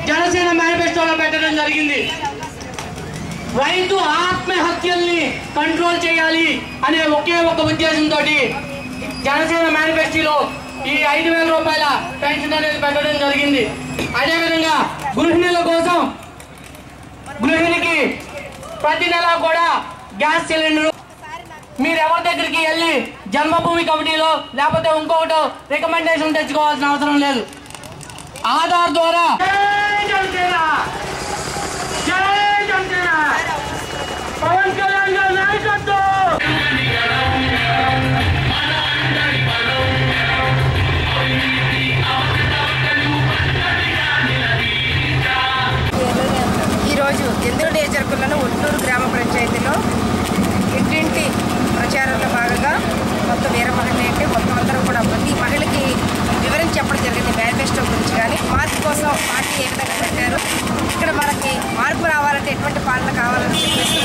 జనసేన మేనిఫెస్టోలో పెట్టడం జరిగింది. రైతు ఆత్మహత్యల్ని కంట్రోల్ చేయాలి అనే ఒకే ఒక ఉద్దేశంతో జనసేన మేనిఫెస్టోలో ఈ 5,000 రూపాయల పెన్షన్ అనేది పెట్టడం జరిగింది. అదేవిధంగా గృహిణుల కోసం గృహిణికి ప్రతి నెల కూడా గ్యాస్ సిలిండర్ మీరు ఎవరి దగ్గరికి వెళ్ళి జన్మభూమి కమిటీలో లేకపోతే ఇంకొకటో రికమెండేషన్ తెచ్చుకోవాల్సిన అవసరం లేదు. ఆధార్ ద్వారా పవన్ కళ్యాణ్ గారి నాయకత్వం ఈరోజు చంద్రుడి నియోజకవర్గంలో ఒట్లూరు గ్రామ పంచాయతీలో ఇంటింటి ప్రచారంలో భాగంగా మొత్తం వేరే మహిళ అంటే మొత్తం అందరూ కూడా ప్రతి మహిళకి వివరించి చెప్పడం జరిగింది మేనిఫెస్టో గురించి. కానీ మార్పు కోసం పార్టీ ఏ విధంగా పెట్టారు, ఇక్కడ మనకి మార్పు రావాలంటే ఎటువంటి పాలన కావాలని చెప్పేసి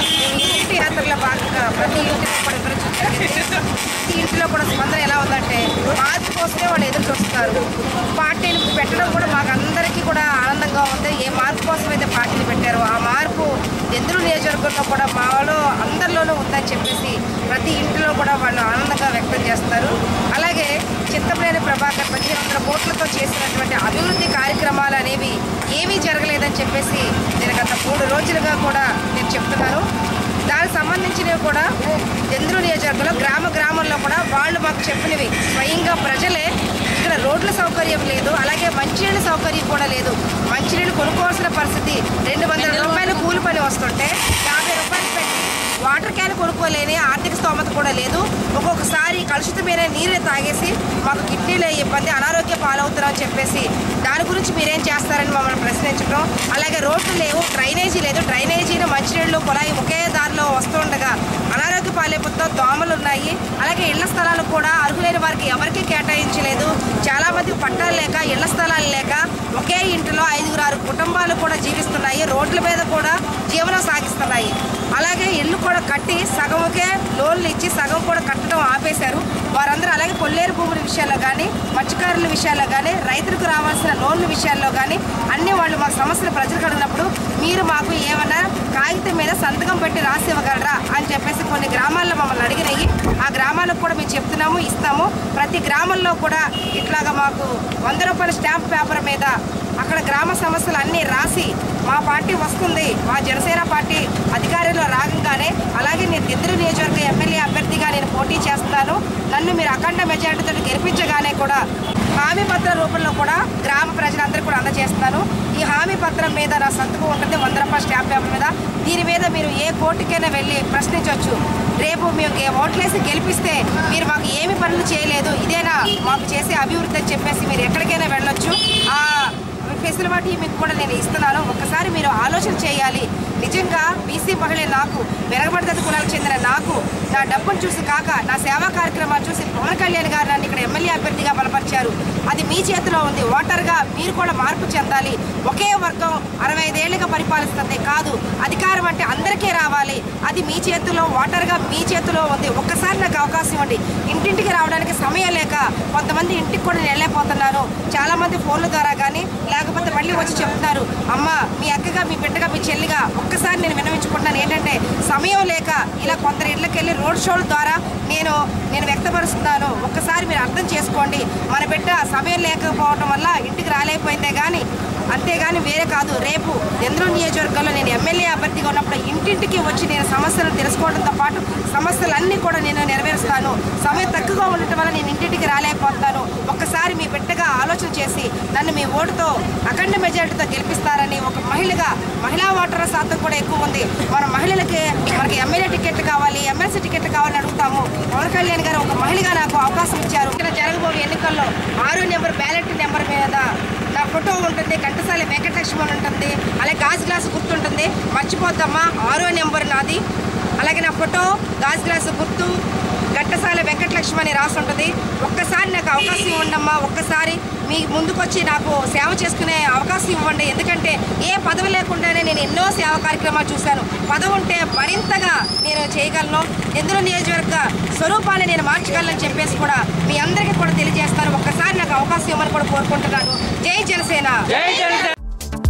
ఇంటి యాత్రలో భాగంగా ప్రతి ఇంటికి కూడా వివరించడం జరిగింది. ప్రతి ఇంటిలో కూడా స్పందన ఎలా ఉందంటే మార్పు కోసమే వాళ్ళు ఎదురు చూస్తున్నారు. పార్టీని పెట్టడం కూడా మాకు అందరికీ కూడా ఆనందంగా ఉంది. ఏ మార్పు కోసం అయితే పార్టీని పెట్టారో ఆ మార్పు చంద్రుడి నియోజకవర్గంలో కూడా మా వాళ్ళు అందరిలోనూ ఉందని చెప్పేసి ప్రతి ఇంటిలో కూడా వాళ్ళు ఆనందంగా వ్యక్తం చేస్తారు. అలాగే చింతమనేని ప్రభాకర్ 1,800 కోట్లతో చేసినటువంటి అభివృద్ధి కార్యక్రమాలు అనేవి ఏమీ జరగలేదని చెప్పేసి నేను గత 3 రోజులుగా కూడా నేను చెప్తున్నాను. దానికి సంబంధించినవి కూడా చంద్రుడి నియోజకవర్గంలో గ్రామంలో కూడా వాళ్ళు మాకు చెప్పినవి స్వయంగా ప్రజలే ఇక్కడ రోడ్ల సౌకర్యం లేదు, అలాగే మంచినీళ్ళ సౌకర్యం కూడా లేదు. మంచినీళ్ళు కొనుక్కోవాల్సిన పరిస్థితి 200 రూపాయలు కూలి పని వస్తుంటే 50 రూపాయలు పెట్టి వాటర్ క్యాన్ కొనుక్కోలేని ఆర్థిక స్తోమత కూడా లేదు. ఒక్కొక్కసారి కలుషితమైన నీరే తాగేసి మాకు కిడ్నీలో ఇబ్బంది, అనారోగ్య పాలవుతున్నామని చెప్పేసి దాని గురించి మీరేం చేస్తారని మమ్మల్ని ప్రశ్నించడం. అలాగే రోడ్లు లేవు, డ్రైనేజీ లేదు, డ్రైనేజీలు మంచినీళ్ళు కుళాయి ఒకే దారిలో వస్తుండగా అనారోగ్య పాలైపోతున్న దోమలు ఉన్నాయి. అలాగే ఇళ్ల స్థలాలు కూడా అర్హులైన వారికి ఎవరికీ కేటాయించలేదు. చాలామంది పట్టాలు లేక ఇళ్ల స్థలాలు లేక ఒకే ఇంటిలో 5-6 కుటుంబాలు కూడా జీవిస్తున్నాయి. రోడ్ల మీద కూడా జీవనం సాగిస్తున్నాయి. అలాగే ఇల్లు కూడా కట్టి సగముకే లోన్లు ఇచ్చి సగం కూడా కట్టడం ఆపేశారు వారందరూ. అలాగే కొల్లేరు భూముల విషయాల్లో కానీ, మత్స్యకారుల విషయాల్లో కానీ, రైతులకు రావాల్సిన లోన్ల విషయాల్లో కానీ అన్ని వాళ్ళు మాకు సమస్యలు ప్రజలకు అడిగినప్పుడు మీరు మాకు ఏమన్నా కాగితం మీద సంతకం పెట్టి రాసి ఇవ్వగలరా అని చెప్పేసి కొన్ని గ్రామాల్లో మమ్మల్ని అడిగినాయి. ఆ గ్రామాలకు కూడా మేము చెప్తున్నాము, ఇస్తాము. ప్రతి గ్రామంలో కూడా ఇట్లాగా మాకు 100 రూపాయల స్టాంప్ పేపర్ మీద అక్కడ గ్రామ సమస్యలు అన్నీ రాసి మా పార్టీ వస్తుంది, మా జనసేన పార్టీ అధికారంలో రాగానే అలాగే నేను చంద్రుడి నియోజకవర్గ ఎమ్మెల్యే అభ్యర్థిగా నేను పోటీ చేస్తున్నాను, నన్ను మీరు అఖండ మెజారిటీతో గెలిపించగానే కూడా హామీ పత్రం రూపంలో కూడా గ్రామ ప్రజలందరూ కూడా అందజేస్తాను. ఈ హామీ పత్రం మీద నా సంతకం ఉంటుంది 100 రూపాయల స్టాంప్ పేపర్ మీద. దీని మీద మీరు ఏ కోర్టుకైనా వెళ్ళి ప్రశ్నించవచ్చు. రేపు మేము ఓట్లేసి గెలిపిస్తే మీరు మాకు ఏమి పనులు చేయలేదు, ఇదేనా మాకు చేసే అభివృద్ధి అని చెప్పేసి మీరు ఎక్కడికైనా వెళ్ళొచ్చు. ఆ ఫెసిలిటీ మీకు కూడా నేను ఇస్తున్నాను. ఒక్కసారి మీరు ఆలోచన చేయాలి. నిజంగా బీసీ మహిళ నాకు, వెనకబడిన కులాలకు చెందిన నాకు, నా డబ్బును చూసి కాక నా సేవా కార్యక్రమాలు చూసి పవన్ కళ్యాణ్ గారు నన్ను ఇక్కడ ఎమ్మెల్యే అభ్యర్థిగా బలపరిచారు. అది మీ చేతిలో ఉంది. ఓటర్గా మీరు కూడా మార్పు చెందాలి. ఒకే వర్గం 65 ఏళ్ళుగా పరిపాలిస్తుంది కాదు, అధికారం అంటే అందరికీ రావాలి. అది మీ చేతిలో, ఓటర్గా మీ చేతిలో ఉంది. ఒక్కసారి నాకు అవకాశం ఇవ్వండి. ఇంటింటికి రావడానికి సమయం లేక కొంతమంది ఇంటికి కూడా వెళ్ళలేకపోతున్నారు. చాలామంది ఫోన్ల ద్వారా కానీ లేకపోతే మళ్ళీ వచ్చి చెప్తున్నారు, అమ్మ మీ అక్కగా, మీ బిడ్డగా, మీ చెల్లిగా ఒక్కసారి నేను విన్నవించుకుంటున్నాను. ఏంటంటే సమయం లేక ఇలా కొందరు ఇళ్ళకి వెళ్ళి రోడ్ షోల ద్వారా నేను వ్యక్తపరుస్తున్నాను. ఒక్కసారి మీరు అర్థం చేసుకోండి. మన బిడ్డ సమయం లేకపోవడం వల్ల ఇంటికి రాలేకపోయిందే కానీ అంతేగాని వేరే కాదు. రేపు చంద్రుడి నియోజకవర్గంలో నేను ఎమ్మెల్యే అభ్యర్థిగా ఉన్నప్పుడు ఇంటింటికి వచ్చి నేను సమస్యలను తెలుసుకోవడంతో పాటు సమస్యలన్నీ కూడా నేను నెరవేరుస్తాను. సమయం తక్కువగా ఉండటం వల్ల నేను ఇంటింటికి రాలేకపోతాను. ఒక్కసారి మీ బిడ్డగా ఆలోచన చేసి నన్ను మీ ఓటుతో అఖండ మెజారిటీతో గెలిపిస్తారని ఒక మహిళగా, మహిళా ఓటర్ల శాతం కూడా ఎక్కువ ఉంది. మన మహిళలకి మనకి ఎమ్మెల్యే టికెట్లు కావాలి, ఎమ్మెల్సీ టికెట్లు కావాలని అడుగుతాము. పవన్ కళ్యాణ్ గారు ఒక మహిళగా నాకు అవకాశం ఇచ్చారు. ఇక్కడ జరగబోయే ఎన్నికల్లో 6వ నెంబర్ బ్యాలెట్ నెంబర్ మీద నా ఫోటో ఉంటుంది, ఘంటసాల వెంకటలక్ష్మి ఉంటుంది, అలాగే గాజు గ్లాసు గుర్తుంటుంది. మర్చిపోద్దమ్మా, 6వ నెంబర్ నాది. అలాగే నా ఫోటో, గాజు గ్లాసు గుర్తు, ఘంటసాల వెంకటలక్ష్మి అని రాసి ఉంటుంది. ఒక్కసారి నాకు అవకాశం ఇవ్వండమ్మా. ఒక్కసారి మీ ముందుకొచ్చి నాకు సేవ చేసుకునే అవకాశం ఇవ్వండి. ఎందుకంటే ఏ పదవి లేకుండానే నేను ఎన్నో సేవా కార్యక్రమాలు చూశాను. పదవి ఉంటే మరింతగా నేను చేయగలను. ఎందులో నియోజకవర్గ స్వరూపాన్ని నేను మార్చగలను చెప్పేసి కూడా మీ అందరికీ కూడా తెలియజేస్తాను. ఒక్కసారి నాకు అవకాశం ఇవ్వమని కూడా కోరుకుంటున్నాను. జై జనసేన.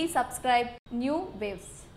subscribe New Waves.